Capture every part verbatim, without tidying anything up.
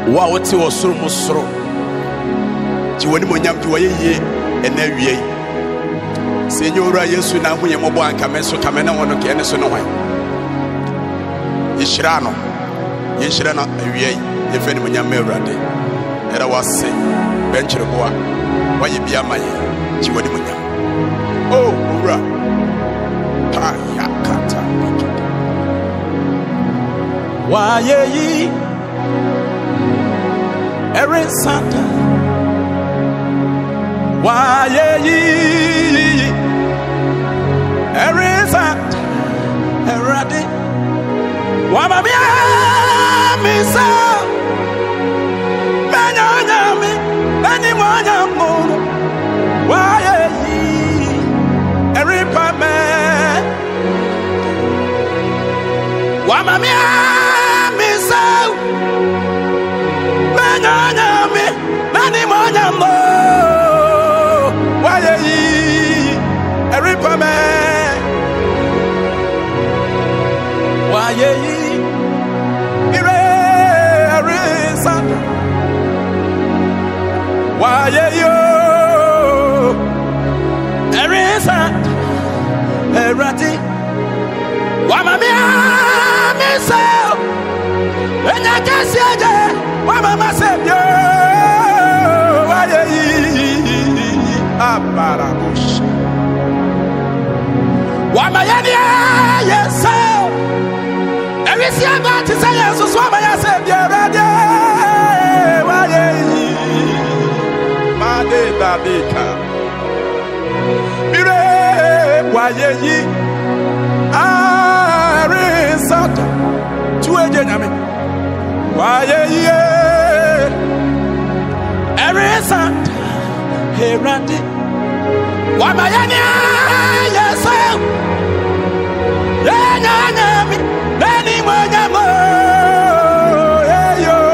Wa wote wo soro mo soro. Ji woni mo nyam ji wo yeye ena wie. Se nyora Yesu na hu ye mo bo anka me so kame na wono ke ne so no hwan. Yishira no. Yishira na wie ye fe ni mo nyam Awurade. Era wase benchire boa. Wa ye bia maye. Ji woni mo nyam. Oh, ura. Pa ya kata. Wa ye yi Erin Santa. Why ye Erin Santa Eradi. Why my me so Manya me any more. Why ye Erin Pame. Why my me so Manya me any more. Why ye every man? Why ye every son? Why ye yo every son? Every why my me so when I can see it, why my myself yo why ye Abarabush. Why my yes, sir? Every year about to say yes, so why I said, yeah, why my day, Babika. Mire, why ye? Ah, resort to a gentleman. Why ye? Every son. Hey, Randy, why my yes, sir? Yeah, me, many more, yo.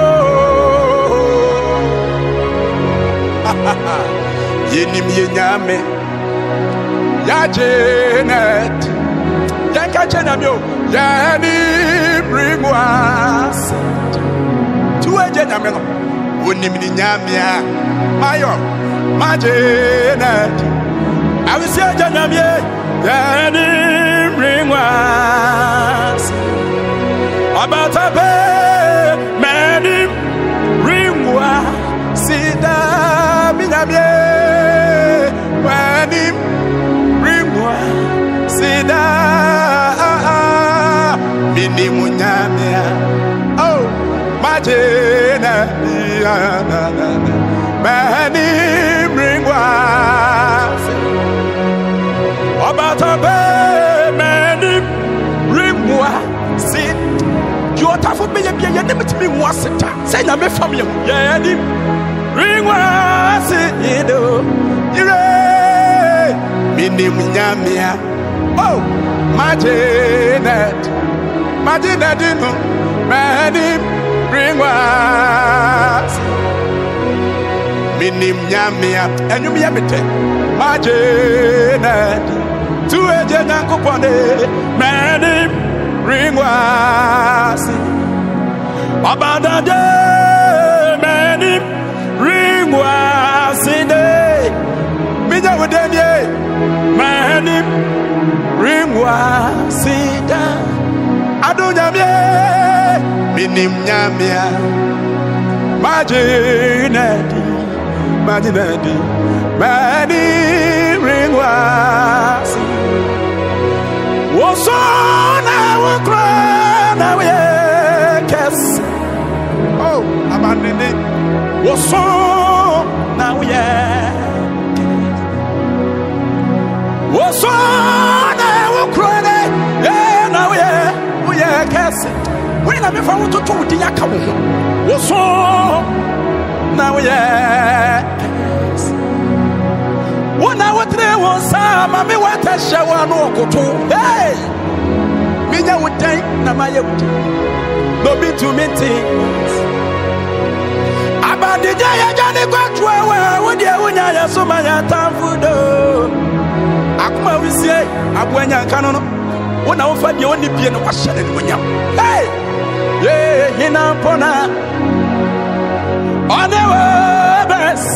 Yenim yenyame, ya Janet, ya kachenamyo, ya ni bring was to a gentleman. Unim nyamia, mayo. Majinet, I will see a Janamie, Danny bring was about a bed, many bring was, see the Minamie, when him bring was, see the Minimunamia, oh, Majinet, many bring was about a bed, many bring was. See, you are tough for me, and you never to me was it. Say, I'm a family. Yeah, bring was it. You're Minim Yamia. Oh, Majinet, Majinet, many bring was. Minim nyamia enyu yamete Majinet tu eje nankopone many ringwas abadade many ringwas de minya wodenie many ringwas da adunyamie minim nyamia Majinet Majinet, many ring was. Was on our crown, our kiss. Oh, abandoned it. Was on now, yeah. Was on our crown, yeah, now, yeah, we are kissing. When I'm found to do the Yakamo, was on. Now yes, one hour three was some. I mean, what a shower no go to. Hey, me ya would take na my no be to meetings. About the day I got to go to where would you when I so my time food? Akuma we say, Abuanya Canon. When I find you only be in Washington when you hey, yeah, Hina Pona. on the best.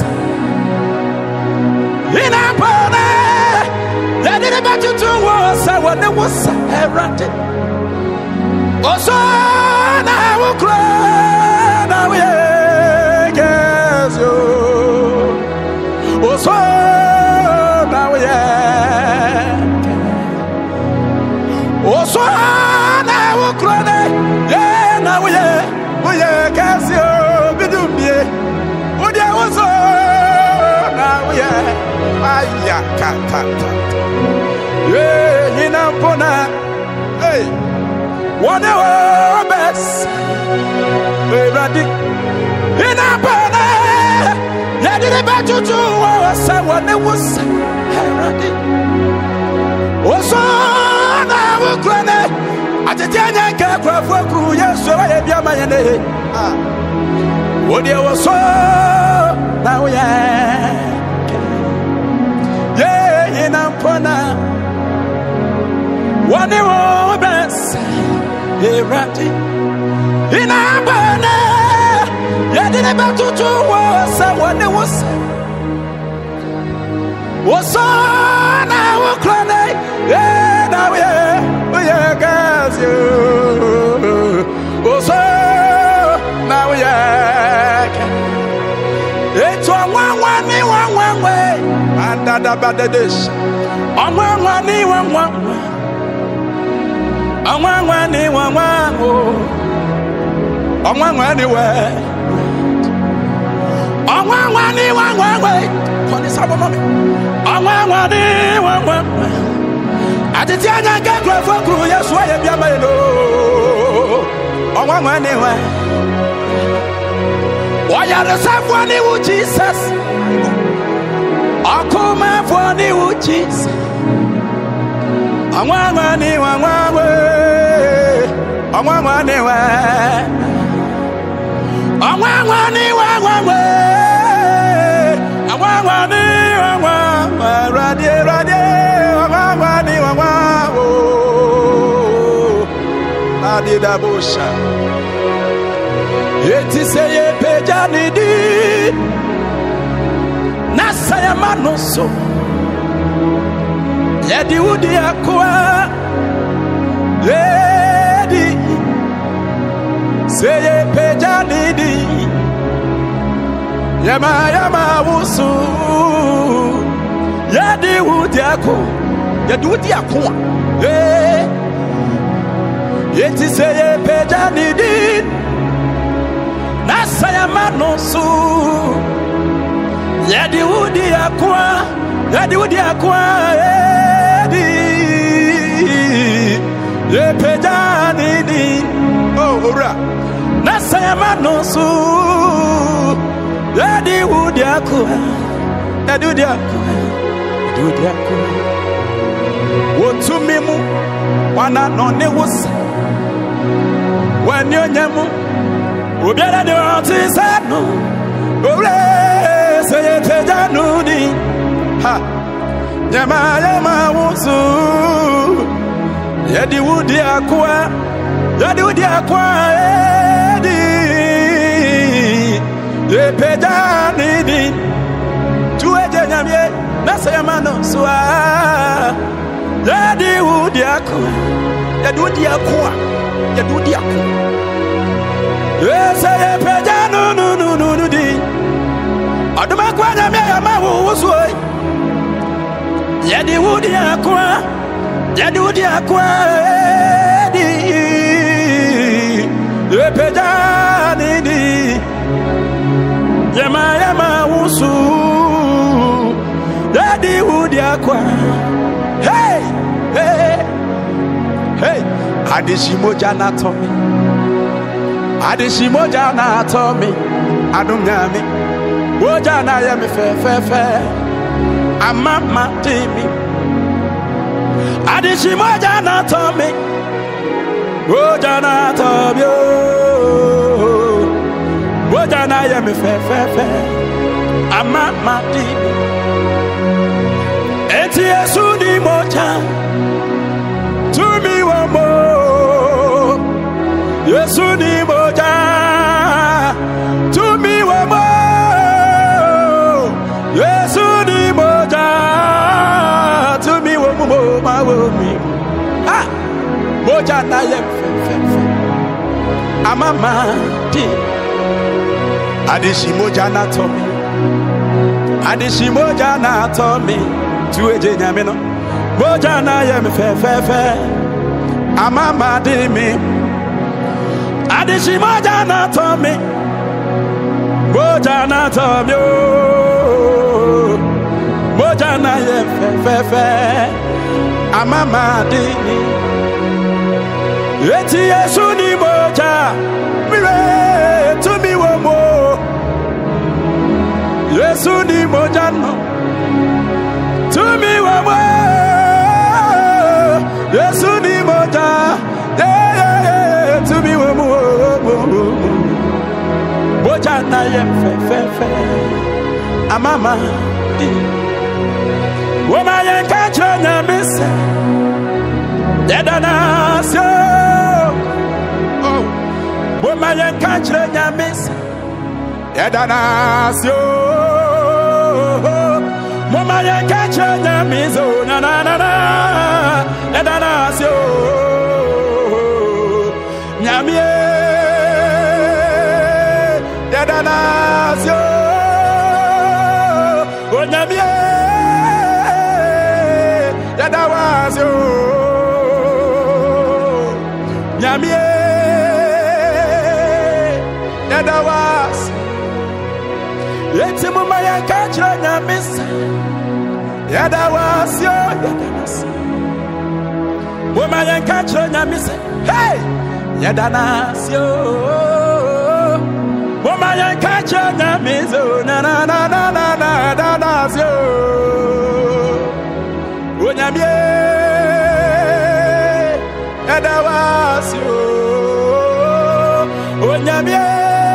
In a pone, let it about you to was I want the was a ratty. Also, now we'll cry. Now we guess you. Also, now we also, now we'll cry. Yeah, now we guess you. What there was now we Aya kata. Yeah, you know, Pona. Hey, one hour best. Hey, Randy. In a Pona. Let it about you to someone that was Randy. Also, now we're granted. At the Janya Capra for Crew, yes, so I have your money. Ah, what there was so now, yeah. Yeah, in a pona, one year best, a ratty. In a pona, yeah, did about to do was someone that was was on our clan. Yeah, now, yeah, yeah, guys, you was now, yeah. It's one, one, one, one, one way. And that about the dish. On one, one, one, one. On one, one, one, one. On one, one, way. On one, one, one, one way. On this album, on one, one, one, one. At the time I get for crew, yes, why am I know? On one, one, way. Why are the Sarfo new Jesus? I come for new Jesus. I want money, one way. I want money, way. I want money, one way. I want money, one way. Ready, ready. I want money, one way. I did a bush. It is a pejanidi Nasaya manoso Yedi udi akwa Yedi Seye pejanidi Yama yama wusu Yedi udi akwa Yedi udi akwa Yeti seye pejanidi Nasaya manosu Yedi udi akwa Yedi udi akwa Yedi Yepejani di Oh, ora Nasaya manosu Yedi udi akwa Yedi udi akwa Yedi udi akwa Wotu mimu Wana none wusa Wanyo nyemu Obiara de otisano Obre seye pejanudi Ha Nyama yama wusu Yedi wudi akwa Yedi wudi akwa Yedi Ye pejanidi Tuweje nyamye Nasa yamano suwa Yedi wudi akwa Yedi wudi akwa Yedi wudi akwa Yes, I pay no no no no no di. Aduma kwa na me ama wo so. Ye di wudi akwa. Ye di wudi akwa di. Ye pay ni di. Ye ma ye ma wo so. Ye di wudi akwa. Hey, hey. Hey, adishimoja na to me. Adishimoja na to me, adumnyami. Woja na ye me fe fe fe. Amama timi. Adishimoja na to me. Woja na to me. Woja na ye me fe fe fe. Amama timi. Eti Yesu ni moja. To me one more. Yesu ni moja. To me one more. moja na yem fe fe amama di adishi moja na to me adishi moja na to me tueje nyame no moja na yem fe fe fe amama di me adishi moja na to me moja na to me moja na yem fe fe fe amama di me eti Yesu ni moja mire to mi wo mo Yesu ni moja no to mi wo mo Yesu ni moja yeah yeah yeah to mi wo mo moja na ye fe fe fe amama di wo ma ye ka chro nya mi se yedana so Woman and country Yamis Yadanasio Woman and country Yamis oh na na na na Yadanasio Yamie Yadanasio Oh Yamie Yadawasio Yamie Yadawas Yeti mama ya kachra nyamis Yadawas yo Yadanas Mama ya kachra nyamis Hey Yadanas yo Mama ya kachra nyamis Na na na na na na Yadanas yo Onyamie Yadawas yo Onyamie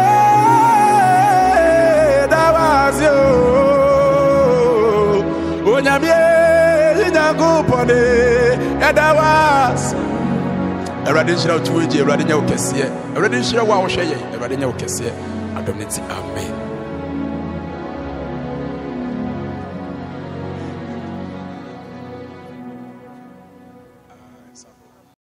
Edawas Erade nshira tuweje erade nya okese erade nshira wa wo hweye erade nya okese adomneti amen.